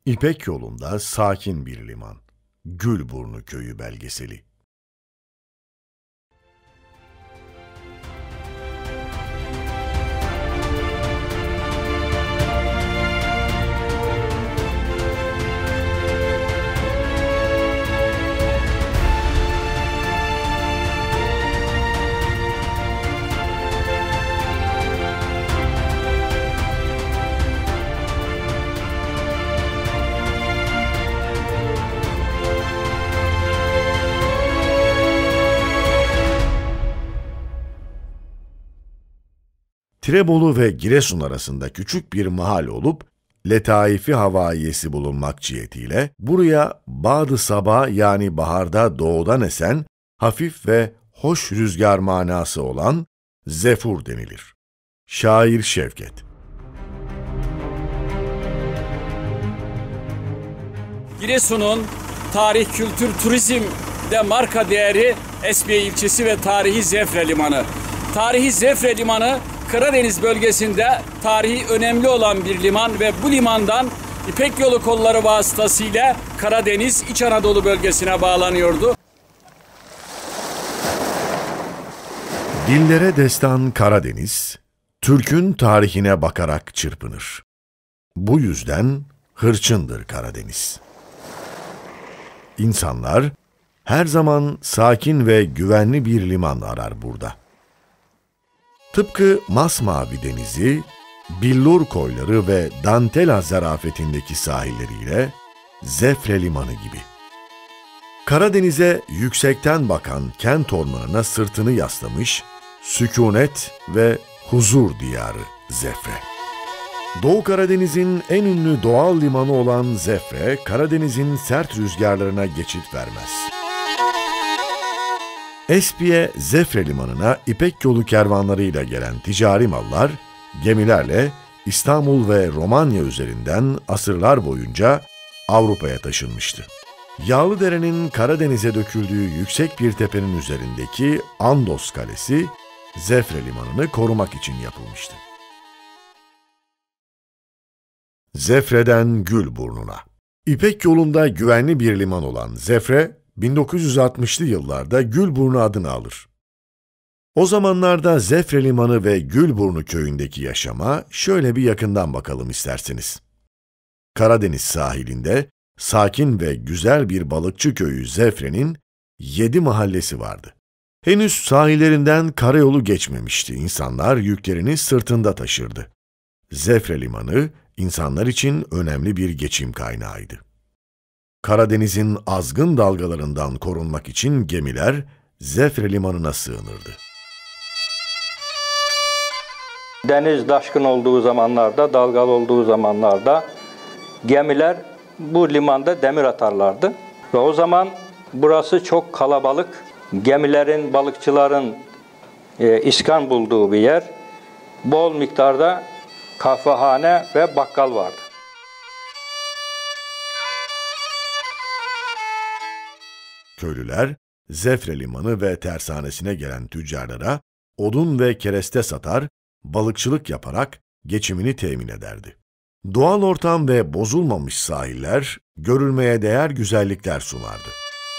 İpek yolunda sakin bir liman. Gülburnu Köyü belgeseli. Tirebolu ve Giresun arasında küçük bir mahalle olup, letaifi havaiyesi bulunmak cihetiyle buraya Bad-ı Sabah yani baharda doğudan esen, hafif ve hoş rüzgar manası olan Zefur denilir. Şair Şevket. Giresun'un tarih, kültür, turizmde marka değeri Espiye ilçesi ve tarihi Zefre Limanı. Tarihi Zefre Limanı, Karadeniz bölgesinde tarihi önemli olan bir liman ve bu limandan İpek Yolu kolları vasıtasıyla Karadeniz, İç Anadolu bölgesine bağlanıyordu. Dillere destan Karadeniz, Türk'ün tarihine bakarak çırpınır. Bu yüzden hırçındır Karadeniz. İnsanlar her zaman sakin ve güvenli bir liman arar burada. Tıpkı masmavi denizi, billur koyları ve Dantela zarafetindeki sahilleriyle Zefre Limanı gibi. Karadeniz'e yüksekten bakan kent ormanına sırtını yaslamış, sükunet ve huzur diyarı Zefre. Doğu Karadeniz'in en ünlü doğal limanı olan Zefre, Karadeniz'in sert rüzgarlarına geçit vermez. Espiye Zefre Limanı'na İpek Yolu kervanlarıyla gelen ticari mallar, gemilerle İstanbul ve Romanya üzerinden asırlar boyunca Avrupa'ya taşınmıştı. Yağlıdere'nin Karadeniz'e döküldüğü yüksek bir tepenin üzerindeki Andos Kalesi, Zefre Limanı'nı korumak için yapılmıştı. Zefre'den Gülburnu'na. İpek Yolu'nda güvenli bir liman olan Zefre, 1960'lı yıllarda Gülburnu adını alır. O zamanlarda Zefre Limanı ve Gülburnu köyündeki yaşama şöyle bir yakından bakalım isterseniz. Karadeniz sahilinde sakin ve güzel bir balıkçı köyü Zefre'nin 7 mahallesi vardı. Henüz sahillerinden karayolu geçmemişti. İnsanlar yüklerini sırtında taşırdı. Zefre Limanı insanlar için önemli bir geçim kaynağıydı. Karadeniz'in azgın dalgalarından korunmak için gemiler Zefre Limanı'na sığınırdı. Deniz taşkın olduğu zamanlarda, dalgalı olduğu zamanlarda gemiler bu limanda demir atarlardı. Ve o zaman burası çok kalabalık. Gemilerin, balıkçıların iskan bulduğu bir yer. Bol miktarda kahvehane ve bakkal vardı. Köylüler, Zefre Limanı ve tersanesine gelen tüccarlara odun ve kereste satar, balıkçılık yaparak geçimini temin ederdi. Doğal ortam ve bozulmamış sahiller, görülmeye değer güzellikler sunardı.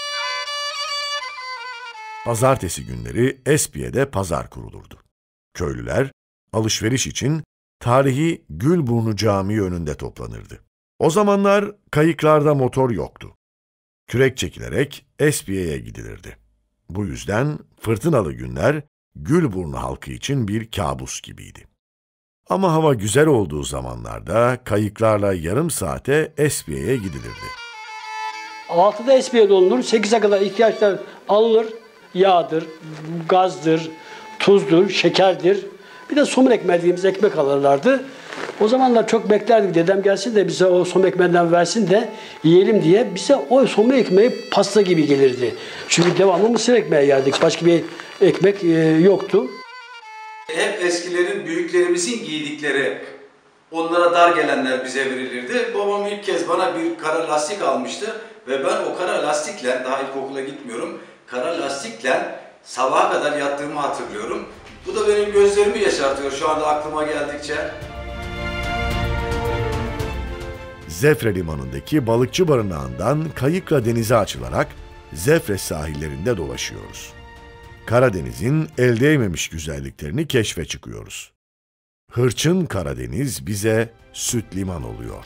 Pazartesi günleri Espiye'de pazar kurulurdu. Köylüler, alışveriş için tarihi Gülburnu Camii önünde toplanırdı. O zamanlar kayıklarda motor yoktu. Kürek çekilerek Espiye'ye gidilirdi. Bu yüzden fırtınalı günler Gülburnu halkı için bir kabus gibiydi. Ama hava güzel olduğu zamanlarda kayıklarla yarım saate Espiye'ye gidilirdi. 6'da Espiye'de olunur, 8'e kadar ihtiyaçlar alınır. Yağdır, gazdır, tuzdur, şekerdir. Bir de somun ekmeği dediğimiz ekmek alırlardı. O zamanlar çok beklerdik, dedem gelsin de bize o somun ekmeğinden versin de yiyelim diye. Bize o somun ekmeği pasta gibi gelirdi. Çünkü devamlı mısır ekmeği yerdik. Başka bir ekmek yoktu. Hep eskilerin, büyüklerimizin giydikleri, onlara dar gelenler bize verilirdi. Babam ilk kez bana bir kara lastik almıştı ve ben o kara lastikle, daha ilkokula gitmiyorum, kara lastikle sabaha kadar yattığımı hatırlıyorum. Bu da benim gözlerimi yaşartıyor şu anda aklıma geldikçe. Zefre limanındaki balıkçı barınağından kayıkla denize açılarak Zefre sahillerinde dolaşıyoruz. Karadeniz'in el değmemiş güzelliklerini keşfe çıkıyoruz. Hırçın Karadeniz bize süt liman oluyor.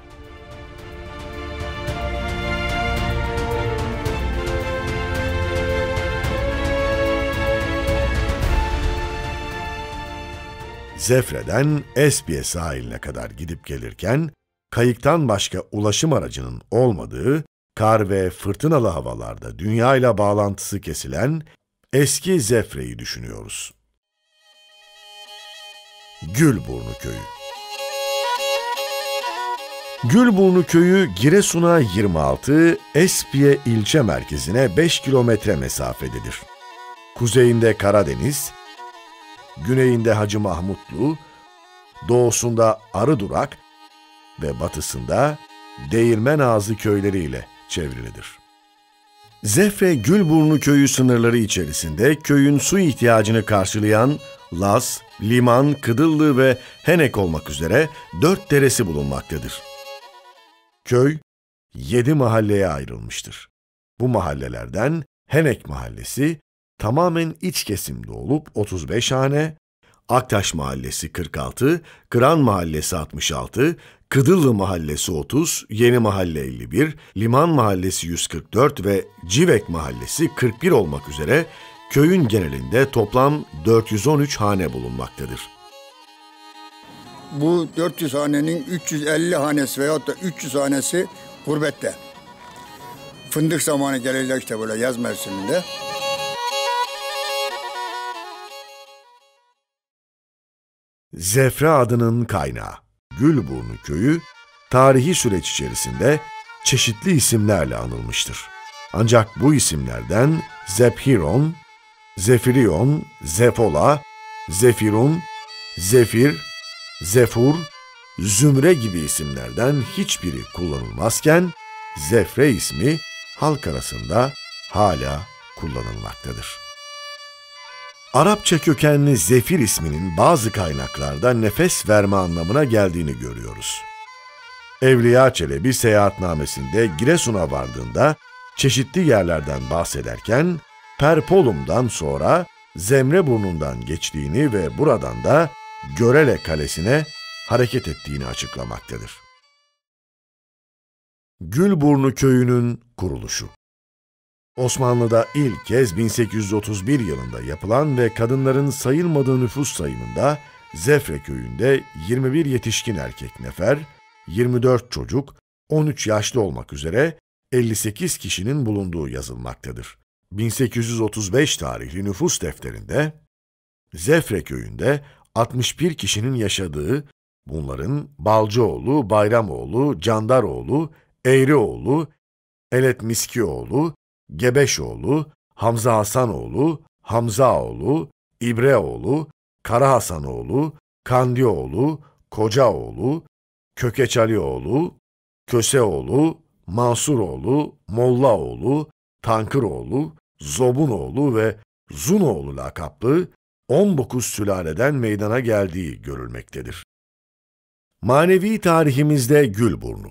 Zefre'den Espiye sahiline kadar gidip gelirken, kayıktan başka ulaşım aracının olmadığı, kar ve fırtınalı havalarda dünyayla bağlantısı kesilen eski Zefre'yi düşünüyoruz. Gülburnu Köyü. Gülburnu Köyü, Giresun'a 26, Espiye ilçe merkezine 5 kilometre mesafededir. Kuzeyinde Karadeniz, güneyinde Hacı Mahmutlu, doğusunda Arıdurak ve batısında Değirmenağızı köyleriyle çevrilidir. Zefre Gülburnu Köyü sınırları içerisinde köyün su ihtiyacını karşılayan Laz, Liman, Kıdıllı ve Henek olmak üzere 4 deresi bulunmaktadır. Köy 7 mahalleye ayrılmıştır. Bu mahallelerden Henek Mahallesi tamamen iç kesimde olup 35 hane, Aktaş Mahallesi 46, Kıran Mahallesi 66, Kıdıllı Mahallesi 30, Yeni Mahalle 51, Liman Mahallesi 144 ve Civek Mahallesi 41 olmak üzere köyün genelinde toplam 413 hane bulunmaktadır. Bu 400 hanenin 350 hanesi veyahut da 300 hanesi gurbette. Fındık zamanı gelirler işte böyle yaz mevsiminde. Zefre adının kaynağı Gülburnu Köyü, tarihi süreç içerisinde çeşitli isimlerle anılmıştır. Ancak bu isimlerden Zephiron, Zefirion, Zefola, Zefirun, Zefir, Zefur, Zümre gibi isimlerden hiçbiri kullanılmazken Zefre ismi halk arasında hala kullanılmaktadır. Arapça kökenli Zefir isminin bazı kaynaklarda nefes verme anlamına geldiğini görüyoruz. Evliya Çelebi seyahatnamesinde Giresun'a vardığında çeşitli yerlerden bahsederken Perpolum'dan sonra Zemreburnu'ndan geçtiğini ve buradan da Görele Kalesi'ne hareket ettiğini açıklamaktadır. Gülburnu Köyü'nün kuruluşu. Osmanlı'da ilk kez 1831 yılında yapılan ve kadınların sayılmadığı nüfus sayımında Zefre Köyü'nde 21 yetişkin erkek nefer, 24 çocuk, 13 yaşlı olmak üzere 58 kişinin bulunduğu yazılmaktadır. 1835 tarihli nüfus defterinde Zefre Köyü'nde 61 kişinin yaşadığı, bunların Balcıoğlu, Bayramoğlu, Candaroğlu, Eğrioğlu, Elet Miskioğlu, Gebeşoğlu, Hamza Hasanoğlu, Hamzaoğlu, İbreoğlu, Kara Hasanoğlu, Kandioğlu, Kocaoğlu, Kökeçalioğlu, Köseoğlu, Mansuroğlu, Mollaoğlu, Tankıroğlu, Zobunoğlu ve Zunoğlu lakaplı 19 sülaleden meydana geldiği görülmektedir. Manevi tarihimizde Gülburnu.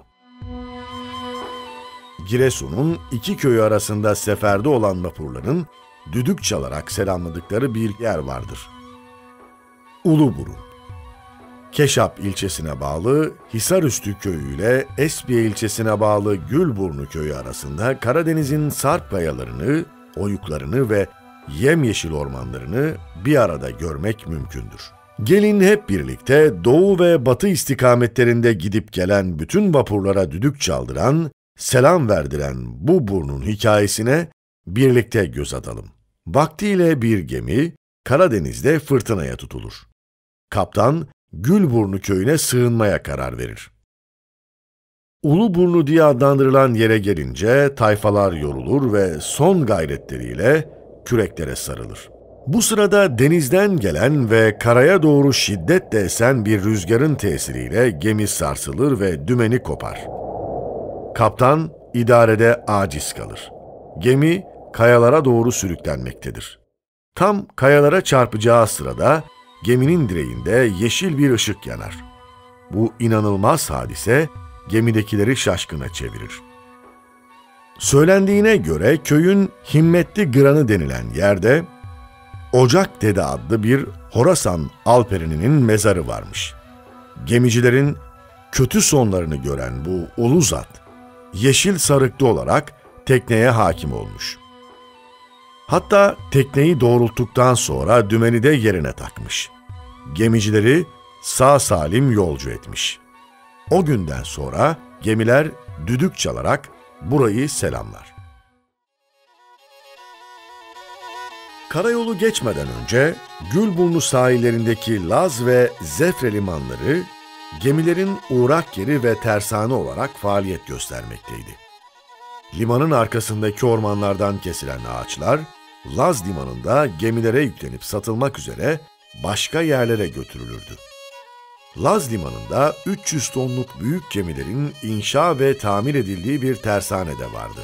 Giresun'un iki köyü arasında seferde olan vapurların düdük çalarak selamladıkları bir yer vardır. Uluburun. Keşap ilçesine bağlı Hisarüstü Köyü ile Espiye ilçesine bağlı Gülburnu Köyü arasında Karadeniz'in sarp kayalarını, oyuklarını ve yemyeşil ormanlarını bir arada görmek mümkündür. Gelin hep birlikte doğu ve batı istikametlerinde gidip gelen bütün vapurlara düdük çaldıran, selam verdiren bu burnun hikayesine birlikte göz atalım. Vaktiyle bir gemi Karadeniz'de fırtınaya tutulur. Kaptan Gülburnu Köyü'ne sığınmaya karar verir. Uluburnu diye adlandırılan yere gelince tayfalar yorulur ve son gayretleriyle küreklere sarılır. Bu sırada denizden gelen ve karaya doğru şiddetle esen bir rüzgarın tesiriyle gemi sarsılır ve dümeni kopar. Kaptan idarede aciz kalır. Gemi kayalara doğru sürüklenmektedir. Tam kayalara çarpacağı sırada geminin direğinde yeşil bir ışık yanar. Bu inanılmaz hadise gemidekileri şaşkına çevirir. Söylendiğine göre köyün Himmetli Gıranı denilen yerde Ocak Dede adlı bir Horasan alperininin mezarı varmış. Gemicilerin kötü sonlarını gören bu ulu zat, yeşil sarıklı olarak tekneye hakim olmuş. Hatta tekneyi doğrulttuktan sonra dümeni de yerine takmış. Gemicileri sağ salim yolcu etmiş. O günden sonra gemiler düdük çalarak burayı selamlar. Karayolu geçmeden önce Gülburnu sahillerindeki Laz ve Zefre limanları gemilerin uğrak yeri ve tersane olarak faaliyet göstermekteydi. Limanın arkasındaki ormanlardan kesilen ağaçlar, Laz limanında gemilere yüklenip satılmak üzere başka yerlere götürülürdü. Laz limanında 300 tonluk büyük gemilerin inşa ve tamir edildiği bir tersane de vardı.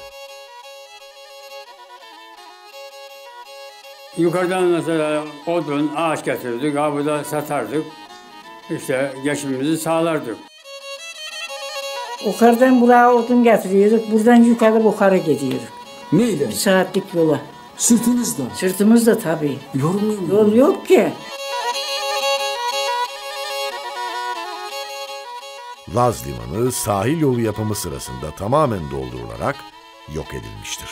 Yukarıdan mesela odun, ağaç getirdik, burada satardık. İşte geçimimizi sağlardık. Yukarıdan buraya odun getiriyorduk, buradan yukarı gidiyorduk. Neyle? Bir saatlik yola. Sırtınızda? Sırtımızda tabii. Yorulmuyor mu? Yol yok ki. Laz limanı sahil yolu yapımı sırasında tamamen doldurularak yok edilmiştir.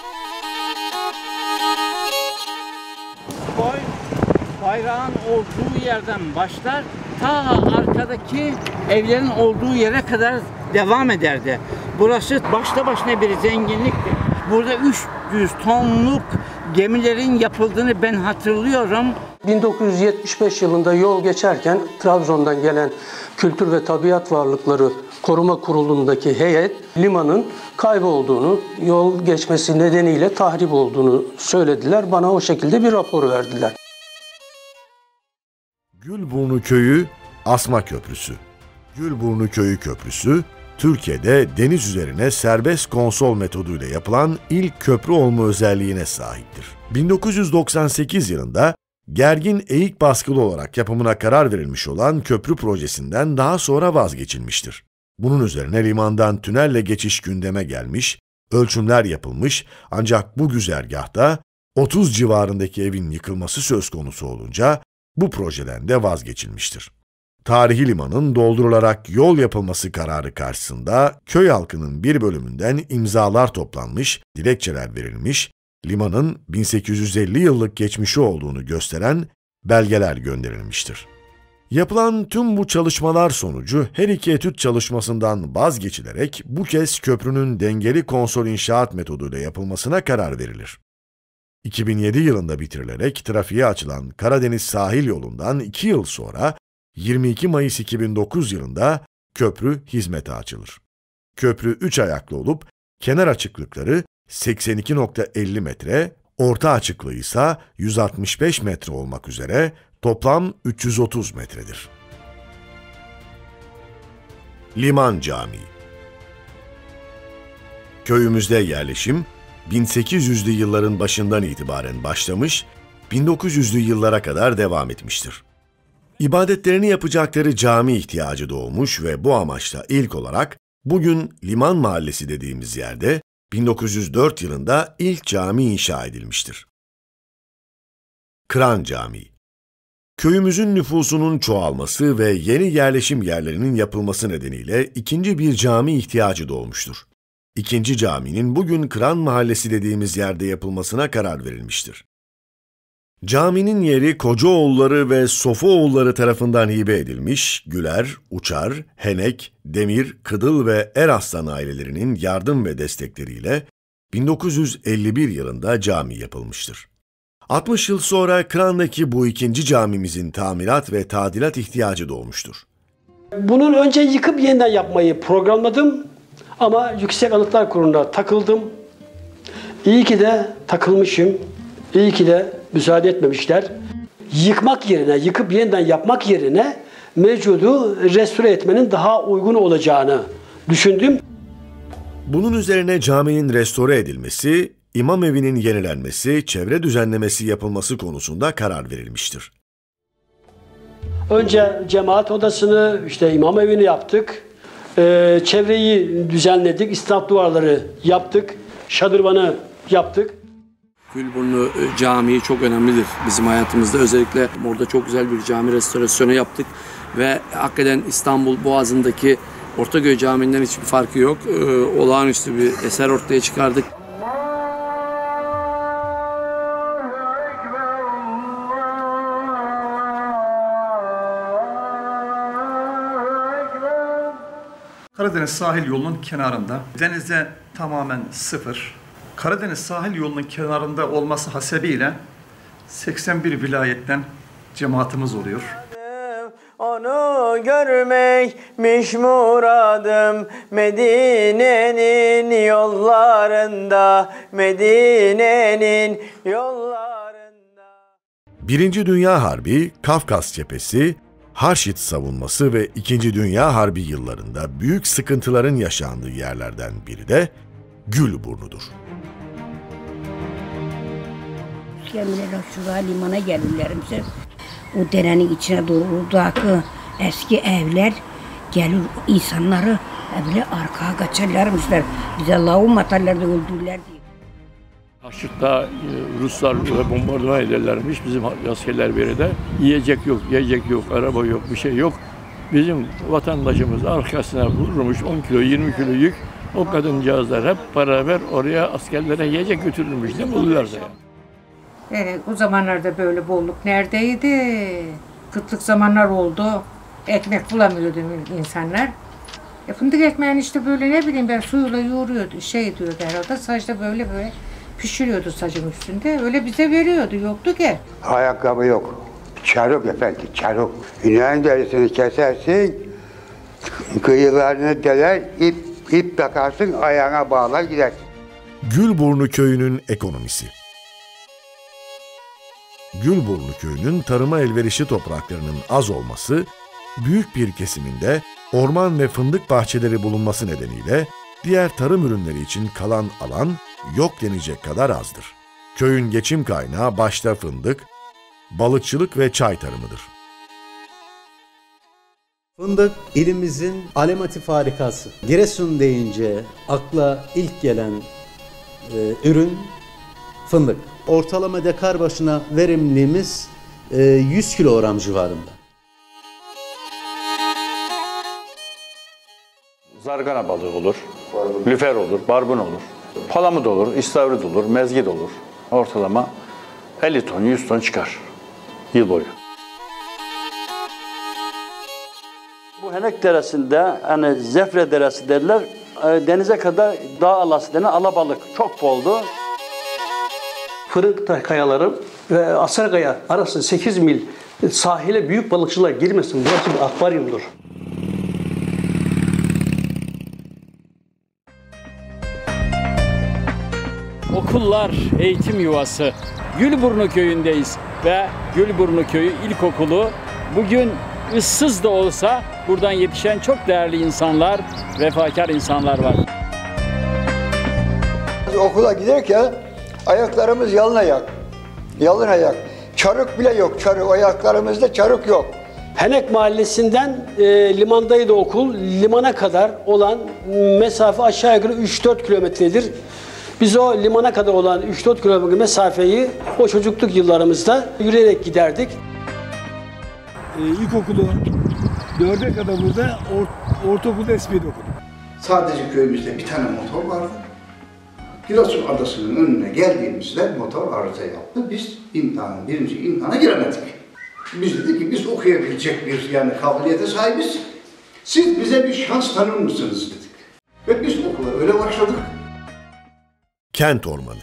Koy bayrağın olduğu yerden başlar, ta arkadaki evlerin olduğu yere kadar devam ederdi. Burası başta başına bir zenginlikti. Burada 300 tonluk gemilerin yapıldığını ben hatırlıyorum. 1975 yılında yol geçerken Trabzon'dan gelen Kültür ve Tabiat Varlıkları Koruma Kurulu'ndaki heyet limanın kaybolduğunu, yol geçmesi nedeniyle tahrip olduğunu söylediler. Bana o şekilde bir rapor verdiler. Gülburnu Köyü Asma Köprüsü. Gülburnu Köyü Köprüsü, Türkiye'de deniz üzerine serbest konsol metoduyla yapılan ilk köprü olma özelliğine sahiptir. 1998 yılında gergin eğik baskılı olarak yapımına karar verilmiş olan köprü projesinden daha sonra vazgeçilmiştir. Bunun üzerine limandan tünelle geçiş gündeme gelmiş, ölçümler yapılmış ancak bu güzergahta 30 civarındaki evin yıkılması söz konusu olunca bu projeden de vazgeçilmiştir. Tarihi limanın doldurularak yol yapılması kararı karşısında köy halkının bir bölümünden imzalar toplanmış, dilekçeler verilmiş, limanın 1850 yıllık geçmişi olduğunu gösteren belgeler gönderilmiştir. Yapılan tüm bu çalışmalar sonucu her iki etüt çalışmasından vazgeçilerek bu kez köprünün dengeli konsol inşaat metoduyla yapılmasına karar verilir. 2007 yılında bitirilerek trafiğe açılan Karadeniz sahil yolundan 2 yıl sonra 22 Mayıs 2009 yılında köprü hizmete açılır. Köprü 3 ayaklı olup kenar açıklıkları 82.50 metre, orta açıklığı ise 165 metre olmak üzere toplam 330 metredir. Liman Camii. Köyümüzde yerleşim 1800'lü yılların başından itibaren başlamış, 1900'lü yıllara kadar devam etmiştir. İbadetlerini yapacakları cami ihtiyacı doğmuş ve bu amaçla ilk olarak bugün Liman Mahallesi dediğimiz yerde 1904 yılında ilk cami inşa edilmiştir. Kıran Camii. Köyümüzün nüfusunun çoğalması ve yeni yerleşim yerlerinin yapılması nedeniyle ikinci bir cami ihtiyacı doğmuştur. İkinci caminin bugün Kıran Mahallesi dediğimiz yerde yapılmasına karar verilmiştir. Caminin yeri Kocaoğulları ve Sofuoğulları tarafından hibe edilmiş, Güler, Uçar, Henek, Demir, Kıdıl ve Eraslan ailelerinin yardım ve destekleriyle 1951 yılında cami yapılmıştır. 60 yıl sonra Kıran'daki bu ikinci camimizin tamirat ve tadilat ihtiyacı doğmuştur. Bunun önce yıkıp yeniden yapmayı programladım ama Yüksek Anıtlar Kurulu'na takıldım. İyi ki de takılmışım, iyi ki de müsaade etmemişler. Yıkmak yerine, yıkıp yeniden yapmak yerine mevcudu restore etmenin daha uygun olacağını düşündüm. Bunun üzerine caminin restore edilmesi, imam evinin yenilenmesi, çevre düzenlemesi yapılması konusunda karar verilmiştir. Önce cemaat odasını, işte imam evini yaptık. Çevreyi düzenledik, istinaaf duvarları yaptık, şadırvanı yaptık. Gülburnu Camii çok önemlidir bizim hayatımızda. Özellikle orada çok güzel bir cami restorasyonu yaptık ve hakikaten İstanbul Boğazı'ndaki Ortaköy Camii'nden hiçbir farkı yok. Olağanüstü bir eser ortaya çıkardık. Karadeniz sahil yolunun kenarında, denizde tamamen sıfır. Karadeniz sahil yolunun kenarında olması hasebiyle 81 vilayetten cemaatimiz oluyor. Onu görmekmiş muradım Medine'nin yollarında, Medine'nin yollarında. Birinci Dünya Harbi, Kafkas Cephesi, Harşit savunması ve İkinci Dünya Harbi yıllarında büyük sıkıntıların yaşandığı yerlerden biri de Gülburnu'dur. Gemiler şuraya limana gelirlerimize. O derenin içine doğru oradaki eski evler gelir insanları böyle arkaya kaçarlarmışlar. Bize lavum atarlardı, öldürürler diye. Harşit'ta Ruslar bombardıman ederlermiş bizim askerler biri de. Yiyecek yok, yiyecek yok, araba yok, bir şey yok. Bizim vatandaşımız arkasına vurmuş 10 kilo, 20 kilo yük. O kadıncağızlar hep beraber oraya askerlere yiyecek götürülmüş. Ne bulurlarsa yani. Evet, o zamanlarda böyle bolluk neredeydi? Kıtlık zamanlar oldu. Ekmek bulamıyordu insanlar. Fındık ekmeğini işte böyle ne bileyim ben suyla yoğuruyordu, şey diyordu herhalde. Saçta böyle pişiriyordu sacın üstünde. Öyle bize veriyordu, yoktu ki. Ayakkabı yok. Çarık efendim, çarık. İneğin derisini kesersin, kıyılarını deler, ip takarsın, ayağına bağlar gidersin. Gülburnu Köyü'nün ekonomisi. Gülburnu Köyü'nün tarıma elverişli topraklarının az olması, büyük bir kesiminde orman ve fındık bahçeleri bulunması nedeniyle diğer tarım ürünleri için kalan alan yok denecek kadar azdır. Köyün geçim kaynağı başta fındık, balıkçılık ve çay tarımıdır. Fındık ilimizin alemati farikası. Giresun deyince akla ilk gelen ürün fındık. Ortalama dekar başına verimliliğimiz 100 kilogram civarında. Zargana balığı olur, lüfer olur, barbun olur, palamut olur, istavrit olur, mezgit olur. Ortalama 50 ton, 100 ton çıkar yıl boyu. Bu Henek Deresi'nde, hani Zefre Deresi derler, denize kadar dağ alası denen alabalık çok boldu. Fırık kayaları ve Asarkaya arası 8 mil sahile büyük balıkçılar girmesin. Burası bir akvaryumdur. Okullar eğitim yuvası. Gülburnu Köyü'ndeyiz ve Gülburnu Köyü İlkokulu bugün ıssız da olsa buradan yetişen çok değerli insanlar, vefakar insanlar var. Okula giderken ayaklarımız yalın ayak. Yalın ayak. Çarık bile yok. Çarık, ayaklarımızda çarık yok. Henek Mahallesi'nden limandaydı okul. Limana kadar olan mesafe aşağı yukarı 3-4 kilometredir. Biz o limana kadar olan 3-4 kilometre mesafeyi o çocukluk yıllarımızda yürüyerek giderdik. İlkokulu 4'e kadar burada, ortaokulda SP'de okudum. Sadece köyümüzde bir tane motor vardı. Giresun Adası'nın önüne geldiğimizde motor arıza yaptı. Biz birinci imtihana giremedik. Biz dedik ki biz okuyabilecek bir kabiliyete sahibiz. Siz bize bir şans tanır mısınız dedik. Ve biz okula öyle başladık. Kent Ormanı.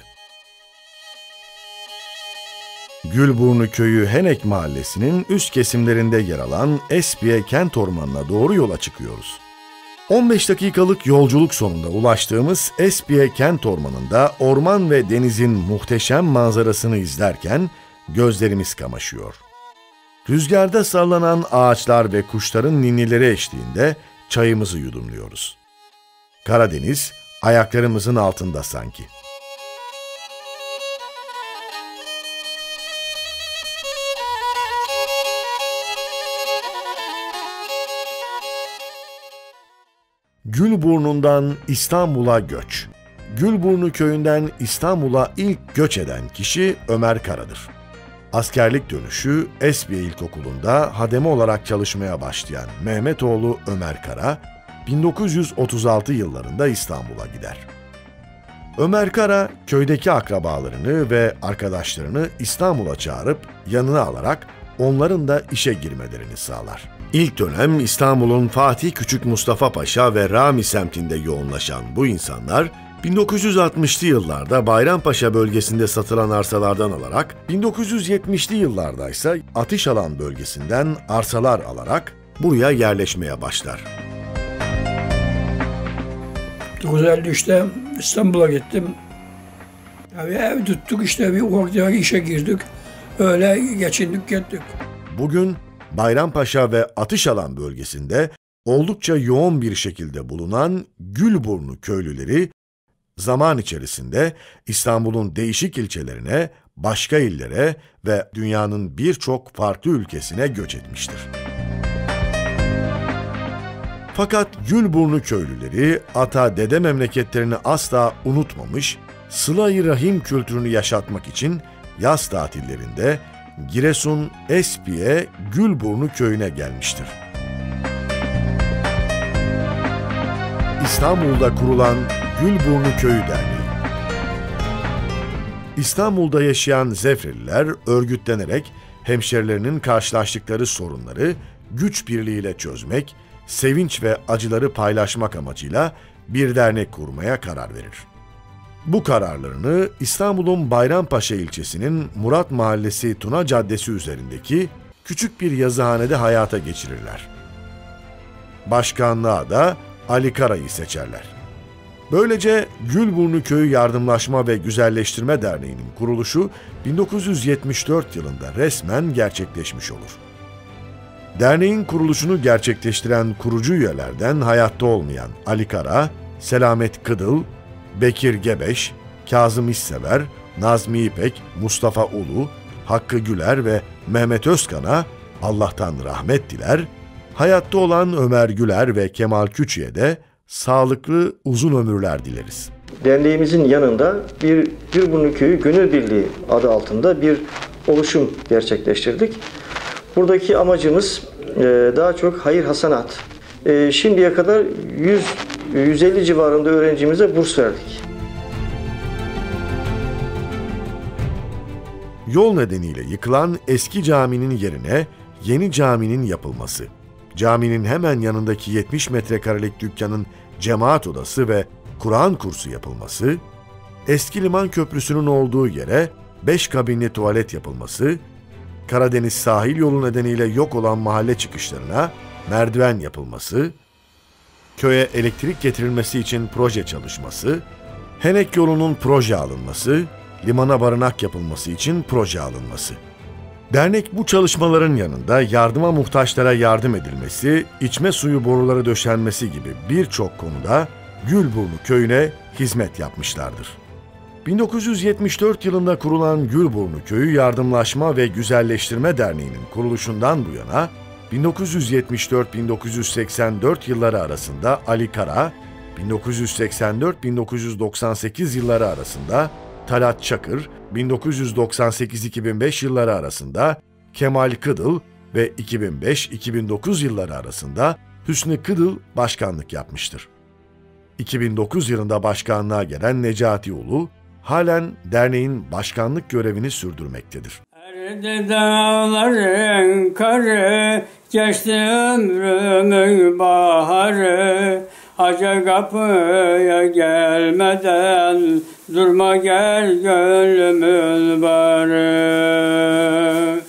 Gülburnu Köyü Henek Mahallesi'nin üst kesimlerinde yer alan Espiye Kent Ormanı'na doğru yola çıkıyoruz. 15 dakikalık yolculuk sonunda ulaştığımız Espiye Kent Ormanı'nda orman ve denizin muhteşem manzarasını izlerken gözlerimiz kamaşıyor. Rüzgarda sallanan ağaçlar ve kuşların ninnileri eşliğinde çayımızı yudumluyoruz. Karadeniz ayaklarımızın altında sanki. Gülburnu'ndan İstanbul'a göç. Gülburnu köyünden İstanbul'a ilk göç eden kişi Ömer Kara'dır. Askerlik dönüşü Esbiye İlkokulu'nda hademe olarak çalışmaya başlayan Mehmetoğlu Ömer Kara, 1936 yıllarında İstanbul'a gider. Ömer Kara, köydeki akrabalarını ve arkadaşlarını İstanbul'a çağırıp yanına alarak onların da işe girmelerini sağlar. İlk dönem İstanbul'un Fatih Küçük Mustafa Paşa ve Rami semtinde yoğunlaşan bu insanlar, 1960'lı yıllarda Bayrampaşa bölgesinde satılan arsalardan alarak, 1970'li yıllarda ise Atışalan bölgesinden arsalar alarak buraya yerleşmeye başlar. 1953'te İstanbul'a gittim. Tabii ev tuttuk, işte bir ufak işe girdik. Öyle geçindik gittik. Bugün Bayrampaşa ve Atışalan bölgesinde oldukça yoğun bir şekilde bulunan Gülburnu köylüleri zaman içerisinde İstanbul'un değişik ilçelerine, başka illere ve dünyanın birçok farklı ülkesine göç etmiştir. Fakat Gülburnu köylüleri ata dede memleketlerini asla unutmamış, sıla-i rahim kültürünü yaşatmak için yaz tatillerinde Giresun Espiye Gülburnu köyüne gelmiştir. İstanbul'da kurulan Gülburnu Köyü Derneği. İstanbul'da yaşayan Zefreliler örgütlenerek hemşerilerinin karşılaştıkları sorunları güç birliğiyle çözmek, sevinç ve acıları paylaşmak amacıyla bir dernek kurmaya karar verir. Bu kararlarını İstanbul'un Bayrampaşa ilçesinin Murat Mahallesi Tuna Caddesi üzerindeki küçük bir yazıhanede hayata geçirirler. Başkanlığa da Ali Kara'yı seçerler. Böylece Gülburnu Köyü Yardımlaşma ve Güzelleştirme Derneği'nin kuruluşu 1974 yılında resmen gerçekleşmiş olur. Derneğin kuruluşunu gerçekleştiren kurucu üyelerden hayatta olmayan Ali Kara, Selamet Kıdıl, Bekir Gebeş, Kazım İşsever, Nazmi İpek, Mustafa Ulu, Hakkı Güler ve Mehmet Özkan'a Allah'tan rahmet diler, hayatta olan Ömer Güler ve Kemal Küçü'ye de sağlıklı uzun ömürler dileriz. Derneğimizin yanında bir Gülburnu Köyü Gönül Birliği adı altında bir oluşum gerçekleştirdik. Buradaki amacımız daha çok hayır hasanat. Şimdiye kadar 100-150 civarında öğrencimize burs verdik. Yol nedeniyle yıkılan eski caminin yerine yeni caminin yapılması, caminin hemen yanındaki 70 metrekarelik dükkanın cemaat odası ve Kur'an kursu yapılması, eski liman köprüsünün olduğu yere 5 kabinli tuvalet yapılması, Karadeniz sahil yolu nedeniyle yok olan mahalle çıkışlarına merdiven yapılması, köye elektrik getirilmesi için proje çalışması, Henek yolunun proje alınması, limana barınak yapılması için proje alınması. Dernek bu çalışmaların yanında yardıma muhtaçlara yardım edilmesi, içme suyu boruları döşenmesi gibi birçok konuda Gülburnu köyüne hizmet yapmışlardır. 1974 yılında kurulan Gülburnu Köyü Yardımlaşma ve Güzelleştirme Derneği'nin kuruluşundan bu yana 1974-1984 yılları arasında Ali Kara, 1984-1998 yılları arasında Talat Çakır, 1998-2005 yılları arasında Kemal Kıdıl ve 2005-2009 yılları arasında Hüsnü Kıdıl başkanlık yapmıştır. 2009 yılında başkanlığa gelen Necati Ulu, halen derneğin başkanlık görevini sürdürmektedir. Erdi dağların karı, geçti ömrümün baharı. Hacı kapıya gelmeden, durma gel gönlümün barı.